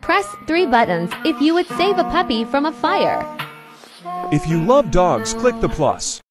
Press 3 buttons if you would save a puppy from a fire. If you love dogs, click the plus.